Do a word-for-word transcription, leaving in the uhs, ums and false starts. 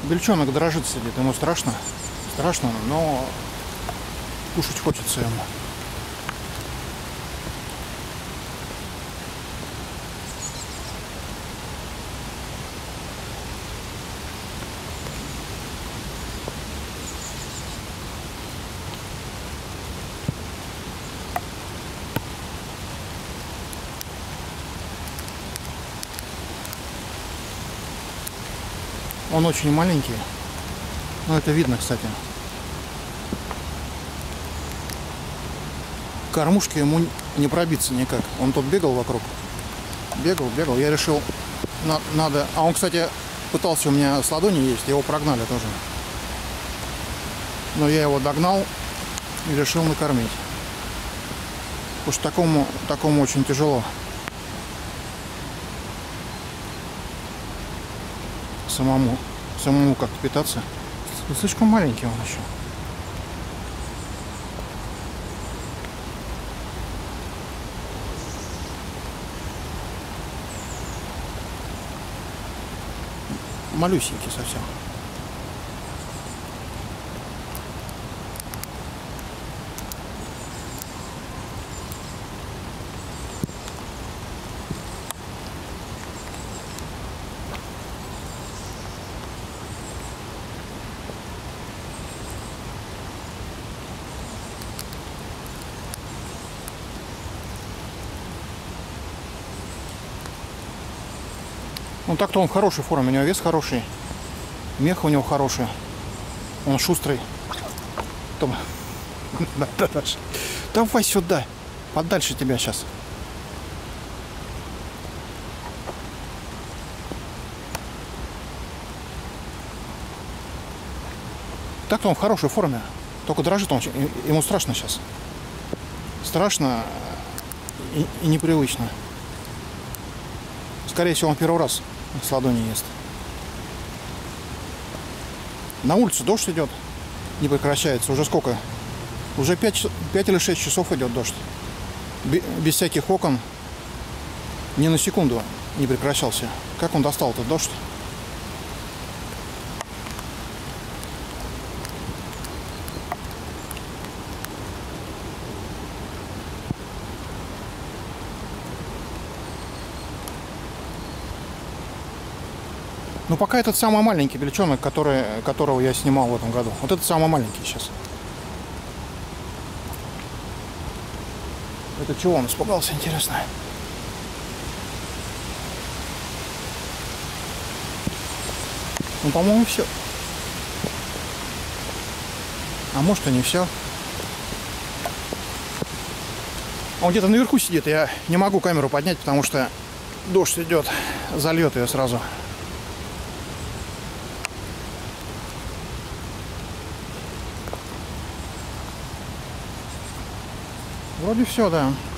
Бельчонок дрожит, сидит, ему страшно. Страшно, но кушать хочется ему. Он очень маленький, но это видно, кстати. Кормушки ему не пробиться никак. Он тут бегал вокруг. Бегал, бегал. Я решил, на, надо... А он, кстати, пытался у меня с ладони есть. Его прогнали тоже. Но я его догнал и решил накормить. Потому что такому, такому очень тяжело. Самому, самому как-то питаться. Слишком маленький он еще. Малюсенький совсем. Ну так-то он в хорошей форме, у него вес хороший, мех у него хороший, он шустрый. Давай сюда, подальше тебя сейчас. Так-то он в хорошей форме, только дрожит он, ему страшно сейчас. Страшно и, и непривычно. Скорее всего, он первый раз с ладони ест. На улице дождь идет, не прекращается. Уже сколько? Уже пять или шесть часов идет дождь. Без всяких окон. Ни на секунду не прекращался. Как он достал этот дождь? Ну, пока этот самый маленький бельчонок, который, которого я снимал в этом году. Вот этот самый маленький сейчас. Это чего он испугался, интересно? Ну, по-моему, все. А может, и не все. Он где-то наверху сидит. Я не могу камеру поднять, потому что дождь идет. Зальет ее сразу. Вроде все, да.